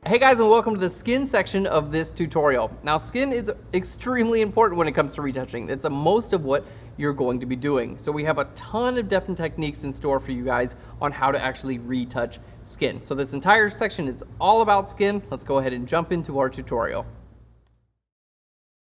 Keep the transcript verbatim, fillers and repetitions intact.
Hey guys, and welcome to the skin section of this tutorial. Now, skin is extremely important when it comes to retouching. It's a most of what you're going to be doing. So we have a ton of different techniques in store for you guys on how to actually retouch skin. So this entire section is all about skin. Let's go ahead and jump into our tutorial.